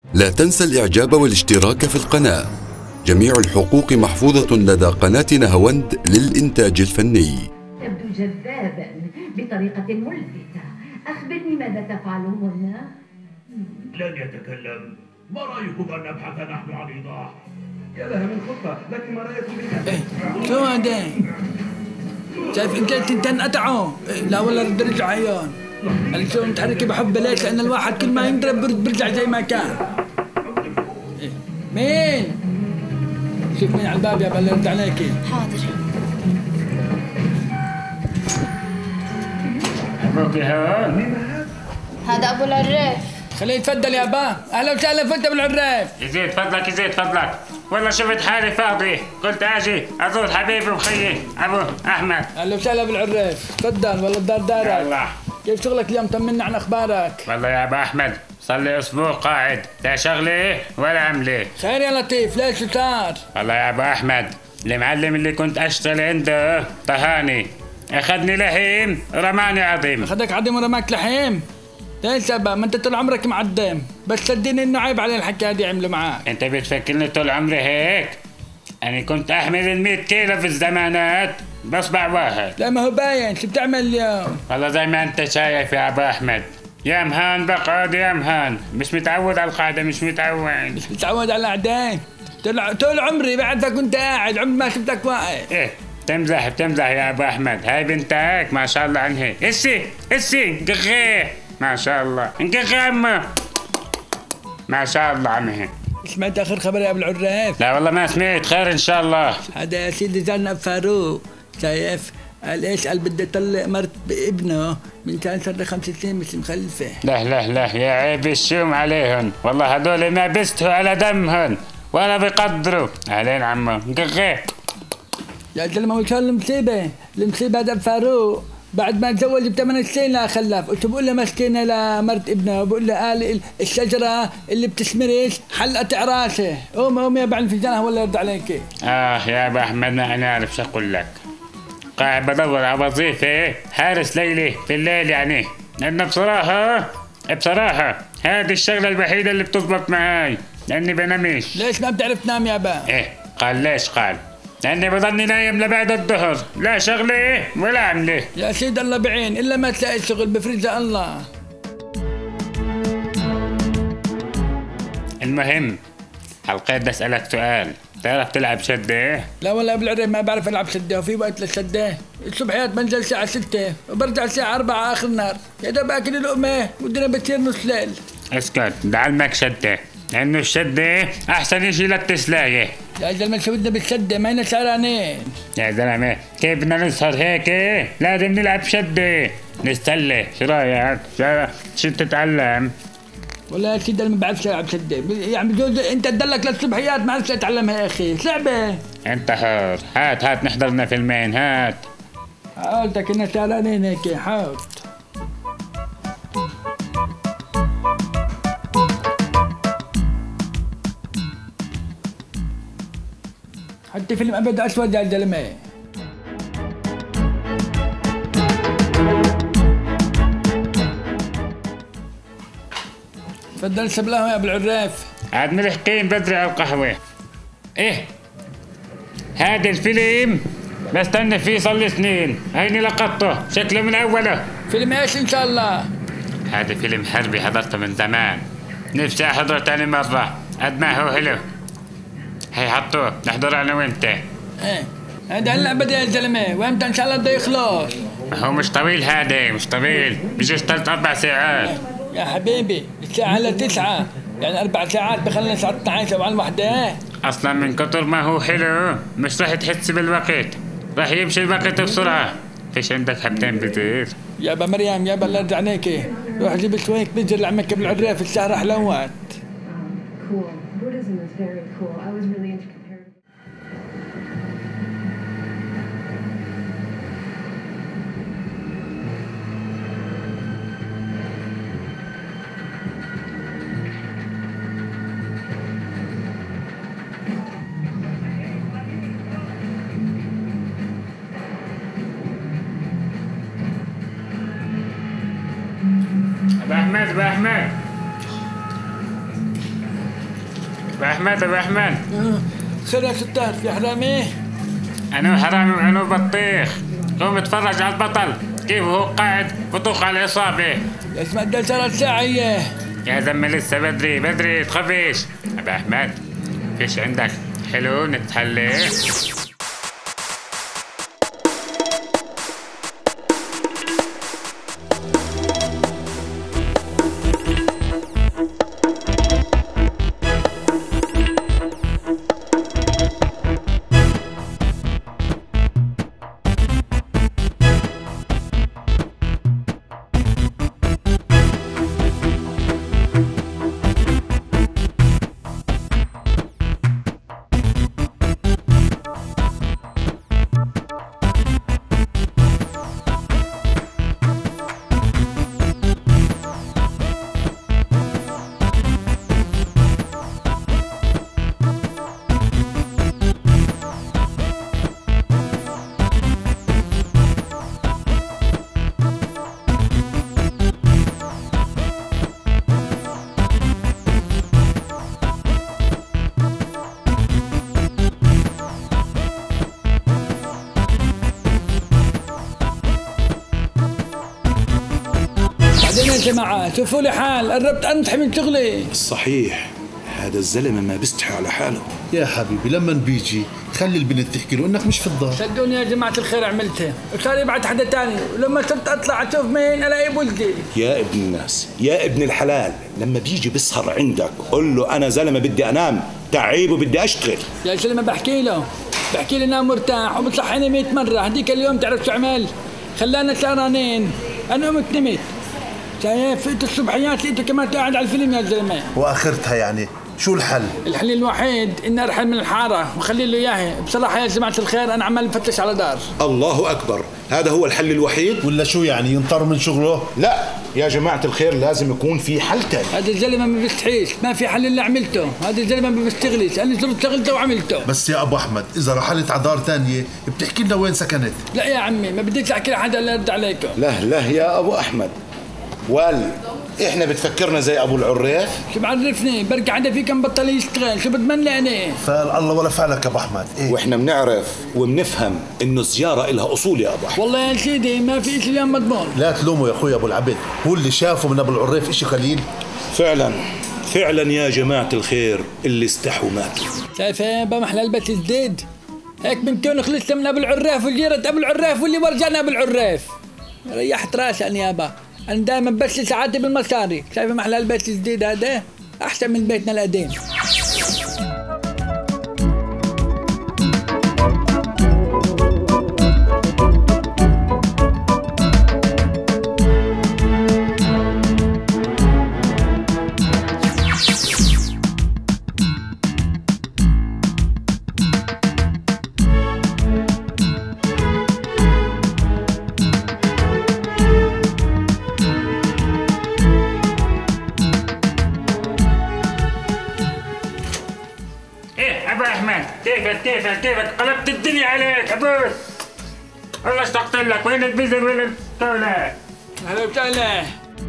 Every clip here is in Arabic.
لا تنسى الإعجاب والاشتراك في القناة. جميع الحقوق محفوظة لدى قناة نهاوند للإنتاج الفني. تبدو جذابا بطريقة ملفتة. أخبرني ماذا تفعل هنا؟ لن يتكلم. ما رأيكم أن نبحث نحن عن إيضاح؟ يا لها من خطة، لكن ما رأيكم بها؟ شو هذا؟ شايف انت انقطعوا؟ لا والله رد رجع عيون. قال شو متحركي بحب ليش؟ لأن الواحد كل ما ينضرب برجع زي ما كان. مين؟ شوف مين على الباب يا بلا رد عليكي. حاضر. أبوك هون؟ هذا أبو العراف. خليه يتفضل يا با. أهلا وسهلا فيك بالعراف. يزيد فضلك يزيد فضلك. والله شفت حالي فاضي، قلت اجي ازور حبيبي وخيي ابو احمد. اهلا وسهلا بالعراف، تفضل والله الدار دارك. الله. كيف شغلك اليوم؟ طمنا عن اخبارك. والله يا ابو احمد صار لي اسبوع قاعد، لا شغله ولا عمله. خير يا لطيف، ليش شو صار؟ والله يا ابو احمد المعلم اللي كنت اشتغل عنده طهاني، اخذني لحيم رماني عظيم. اخذك عظيم ورماك لحيم؟ ليش سبب؟ ما انت طول عمرك معدم، بس صدقني انه عيب على الحكايه دي عملوا معك. انت بتفكرني طول عمري هيك؟ انا كنت احمل 100 كيلو في الزمانات باصبع واحد. لا ما هو باين، شو بتعمل اليوم؟ والله زي ما انت شايف يا ابو احمد، يا مهان بقعد يا مهان، مش متعود على القعده، مش متعود على القعدين. طول عمري بعدك كنت قاعد، عمري ما شفتك واقف. ايه بتمزح يا ابو احمد، هاي بنتك ما شاء الله عنها. اسي قغيه ما شاء الله، انقغي عمه ما شاء الله عمها. سمعت اخر خبر يا ابو العراف؟ لا والله ما سمعت، خير ان شاء الله. هذا يا سيدي زلنا فاروق، شايف؟ قال ايش؟ قال بدي يطلق مرت بابنه من كان صار له 5 سنين مش مخلفه. لا يا عيب الشوم عليهم، والله هذول ما بيستهوا على دمهم ولا بيقدروا. اهلين عمو قغي. يا زلمه وش المصيبه؟ المصيبه هذا فاروق بعد ما تزوج ب8 سنين لا خلف، قلت بقول له مسكينه لمرت ابنه، وبقول له قال الشجره اللي بتسمرش حلقت راسه. قوم يا بعد فنجانها ولا يرد عليك. يا ابو احمد ما انا عارف شو اقول لك، قاعد بدور على وظيفه حارس ليلي في الليل يعني، لانه بصراحه هذه الشغله الوحيده اللي بتزبط معاي، لاني بنامش. ليش ما بتعرف تنام يا با؟ قال ليش؟ قال لاني بضلني نايم لبعد الظهر، لا شغله ولا عمله. يا سيد الله بعين، الا ما تلاقي شغل بفرجها الله. المهم حلقيت بدي اسالك سؤال، بتعرف تلعب شده؟ لا والله ابو العريب ما بعرف العب شده، وفي وقت للشده؟ الصبحيات بنزل الساعه 6 وبرجع الساعه 4 اخر النهار، يا دوب اكل لقمه والدنيا بتصير نص ليل. اسكت بعلمك شده، لانه الشده احسن اشي للتسلايه. يا زلمه شو بدنا بالشده؟ ما هنا سهرانين. يا زلمه كيف بدنا نسهر هيك؟ لازم نلعب شده نتسلى، شو رايك؟ شو تتعلم؟ والله يا سيدي انا ما بعرفش العب شده، يعني بجوز انت تدلك للصبحيات ما عرفت اتعلمها يا اخي، لعبه. انت حر، هات نحضرنا فيلمين، هات. قلتك انها سهرانين هيك، حاول. حتى فيلم ابيض اسود يا زلمه. تفضل سبلاهم يا ابو العراف. عاد ملحقين بدري على القهوه. هذا الفيلم بستنى فيه صار لي سنين، هيني لقطته شكله من اوله. فيلم ايش ان شاء الله؟ هذا فيلم حربي حضرته من زمان، نفسي احضره تاني مره، قد ما هو حلو. هي حطوه نحضر انا وانت. هذا هلا بدا يا زلمه، وامتى ان شاء الله بده يخلص؟ هو مش طويل، هذا مش طويل، بجوز 3-4 ساعات. يا حبيبي الساعة هلا 9، يعني 4 ساعات بخلينا الساعة 12 على الوحدة. اصلا من كتر ما هو حلو مش راح تحس بالوقت، راح يمشي الوقت بسرعة. فيش عندك حبتين بزير؟ يابا مريم يابا الله يرضى عليكي، روح جيب شوية بزر لعمك ابو العراف، السهرة حلوات. Cool. Buddhism is very cool. I was really into comparative. ابو احمد ابو احمد خير يا ستار في حرامي؟ انا حرامي وانا بطيخ. قوم اتفرج على البطل كيف هو قاعد بطوخ على العصابة. يا اسمع ده صارت ساعة اياه. يا زلمة لسه بدري تخافيش. ابو احمد فيش عندك حلو نتحلي؟ يا جماعة شوفوا لي حال، قربت انتحي من شغلي. صحيح هذا الزلمه ما بيستحي على حاله. يا حبيبي لما بيجي خلي البنت تحكي له انك مش في الدار. صدقوني يا جماعة الخير عملتها، وصار يبعت حدا تاني، ولما صرت اطلع اشوف مين الاقي بولدي. يا ابن الناس يا ابن الحلال، لما بيجي بيسهر عندك قل له انا زلمه بدي انام، تعيبه بدي اشتغل. يا زلمة بحكي له نام مرتاح وبصحيني 100 مرة. هديك اليوم تعرف شو عمل؟ خلانا سهرانين، انا قمت نمت. شايف فقت الصبحيات لقيته كمان قاعد على الفيلم يا زلمة. واخرتها يعني شو الحل؟ الحل الوحيد اني ارحل من الحارة واخلي له اياها. بصراحة يا جماعة الخير انا عمال بفتش على دار. الله اكبر، هذا هو الحل الوحيد؟ ولا شو يعني ينطر من شغله؟ لا يا جماعه الخير لازم يكون في حل تاني. هذا الزلمة ما بيستحيش، ما في حل اللي عملته. هذا الزلمة ما بيشتغلش، انا صرت شغلته وعملته. بس يا ابو احمد اذا رحلت على دار ثانيه بتحكي لنا وين سكنت. لا يا عمي ما بديش احكي لحدا الا ارد عليكم. لا يا ابو احمد، احنا بتفكرنا زي ابو العريف؟ شو بعرفني، بركي حدا فيكم بطل يشتغل، شو بتمنى انا؟ فال الله ولا فعلك يا ابو احمد. إيه؟ واحنا بنعرف وبنفهم انه الزياره لها اصول يا ابو احمد. والله يا سيدي ما في شيء اليوم مضمون. لا تلوموا يا اخوي ابو العبد، هو اللي شافه من ابو العريف اشي قليل. فعلا يا جماعه الخير اللي استحوا ماتوا. شايفه بمحل البس جديد هيك بنكون خلصت من ابو العراف وجيرة ابو العراف واللي ورجعنا ابو العراف. ريحت راسي انا يابا، انا دائما بس ساعاتي بالمصاري. شايفه محل البيت الجديد هذا احسن من بيتنا القديم. كيفك قلبت الدنيا عليك ابوس. والله اشتقت لك. وين البزر وين الطاولة؟ اهلا وسهلا.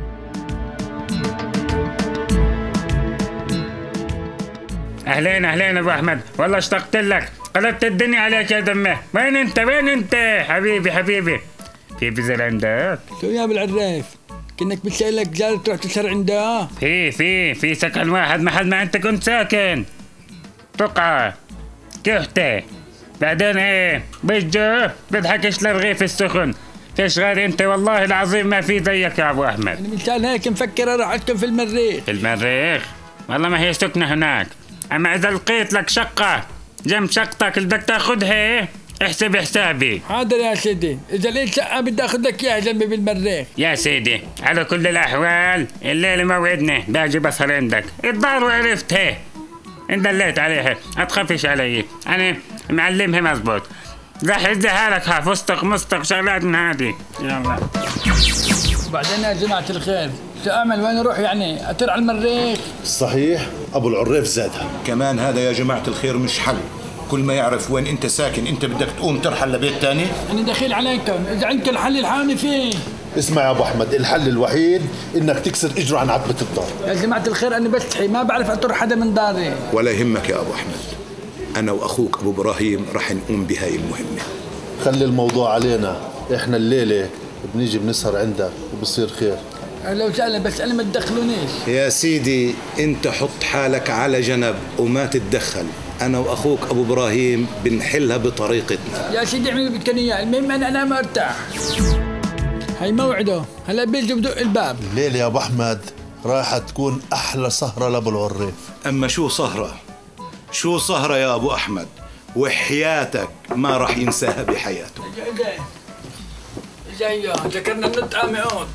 اهلين ابو احمد، والله اشتقت لك. قلبت الدنيا عليك يا دمه. وين انت حبيبي في بزر عندك؟ شو يا ابو العراف؟ كأنك بتسألك جار تروح تسهر عنده؟ في سكن واحد محل ما انت كنت ساكن. بقعة كحتة. بعدين ايه بيجو بضحكش للرغيف السخن. فيش غير انت والله العظيم ما في زيك يا ابو احمد. انا مشان هيك مفكر اروح اسكن في المريخ. في المريخ؟ والله ما هي سكنة هناك. اما اذا لقيت لك شقة جنب شقتك اللي بدك تاخذها احسب حسابي. حاضر يا سيدي، اذا لقيت شقة بدي اخذ لك اياها جنبي بالمريخ. يا سيدي على كل الاحوال الليلة موعدنا باجي بسهر عندك. الدار وعرفتها اندليت عليها، ما تخافيش علي، انا معلمها مزبوط. راح اديها لك ها فستق مستق شغلات من هذه. يلا. وبعدين يا جماعة الخير شو اعمل؟ وين اروح يعني؟ اطير على المريخ؟ صحيح ابو العريف زادها كمان. هذا يا جماعه الخير مش حل. كل ما يعرف وين انت ساكن انت بدك تقوم ترحل لبيت تاني. انا دخيل عليكم، اذا عندكم الحل الحامي فيه. اسمع يا ابو احمد، الحل الوحيد انك تكسر اجره عن عتبه الدار. يا جماعة الخير أنا بستحي ما بعرف أطر حدا من داري. ولا يهمك يا ابو احمد، انا واخوك ابو ابراهيم رح نقوم بهاي المهمه. خلي الموضوع علينا، احنا الليله بنيجي بنسهر عندك وبصير خير. أهلا وسهلا، بس أنا ما تدخلونيش. يا سيدي انت حط حالك على جنب وما تتدخل، انا واخوك ابو ابراهيم بنحلها بطريقتنا. يا سيدي اعمل اللي بدك اياه، المهم أنا أنام وأرتاح. هي موعده، هلا بيجي بدق الباب. الليله يا ابو احمد راح تكون احلى سهره لابو العريف. اما شو سهره، شو سهره يا ابو احمد، وحياتك ما راح ينساها بحياته. جاي ذكرنا النطقة مئات.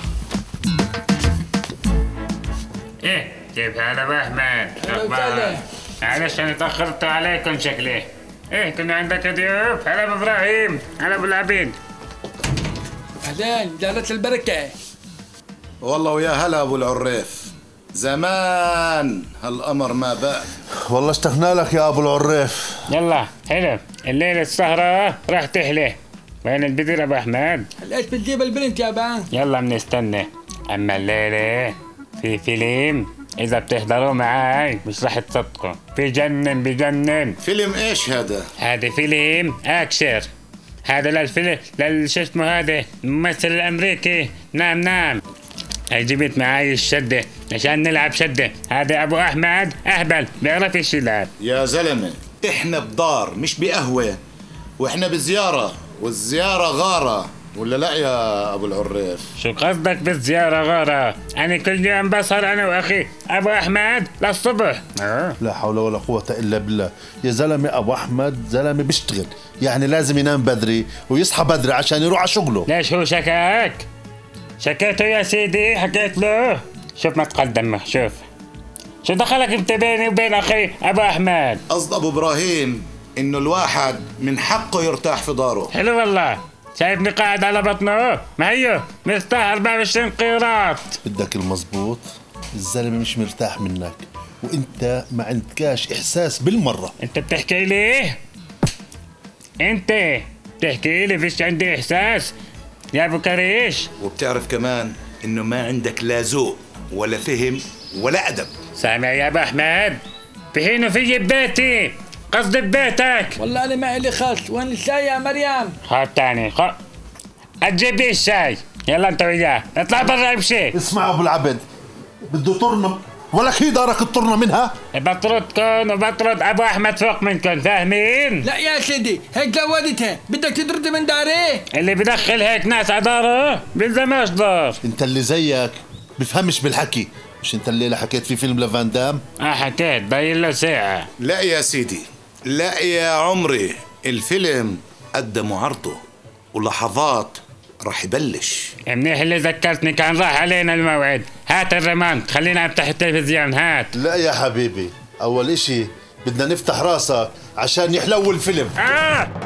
ايه كيف هلا ابو احمد؟ وسهلا. معلش انا تاخرت عليكم شكلي. ايه كنا عندك ضيوف؟ هلا ابو ابراهيم، هلا ابو العبيد. أهلين، جالت البركة. والله ويا هلا ابو العريف، زمان هالقمر ما بقى. والله اشتقنا لك يا ابو العريف. يلا حلو، الليلة السهرة راح تحلى. وين البدر ابو احمد؟ ليش بتجيب البنت يا بان؟ يلا بنستنى. اما الليلة في فيلم اذا بتحضروا معاي مش راح تصدقوا، بجنن. فيلم ايش هذا؟ هذا فيلم اكشر. هذا للفيلم شو اسمه هذا الممثل الامريكي. نعم هي جبت معاي الشدة عشان نلعب شدة. هذا ابو احمد اهبل بيعرفش يلعب. يا زلمه احنا بدار مش بقهوه، واحنا بزياره، والزياره غاره، ولا لا يا ابو العريف؟ شو قصدك بالزيارة غارة؟ أنا كل يوم بسهر أنا وأخي أبو أحمد للصبح. لا حول ولا قوة إلا بالله. يا زلمة أبو أحمد زلمة بيشتغل، يعني لازم ينام بدري ويصحى بدري عشان يروح على شغله. ليش هو شكاك؟ شكيته يا سيدي، حكيت له. شوف ما تقدم، شوف شو دخلك انت بيني وبين أخي أبو أحمد؟ قصد أبو إبراهيم إنه الواحد من حقه يرتاح في داره. حلو والله، شايفني قاعد على بطنه؟ ما هيو مرتاح 24 قيراط. بدك المزبوط، الزلمة مش مرتاح منك، وانت ما عندكاش احساس بالمرة. انت بتحكي لي؟ انت بتحكي لي فيش عندي احساس يا ابو كريش؟ وبتعرف كمان انه ما عندك لا ذوق ولا فهم ولا ادب. سامع يا ابو احمد؟ بهينوا في ببيتي، قصدي ببيتك. والله انا ما الي خص. وين الشاي يا مريم؟ خد تاني تجيب لي الشاي. يلا انت وياه اطلع برا امشي. اسمع ابو العبد، بده طرنا ولك هي دارك الطرنا منها. بطردكم وبطرد ابو احمد فوق منكم، فاهمين؟ لا يا سيدي هيك زودتها، بدك تطردي من داري؟ اللي بدخل هيك ناس على داره بيلزموش دار. انت اللي زيك بفهمش بالحكي. مش انت الليله حكيت في فيلم لفان دام؟ حكيت ضايل له ساعة. لا يا سيدي، لا يا عمري، الفيلم قدموا عرضه ولحظات راح يبلش. منيح اللي ذكرتني، كان راح علينا الموعد. هات الريموت خلينا افتح التلفزيون. هات. لا يا حبيبي، اول اشي بدنا نفتح راسك عشان يحلو الفيلم.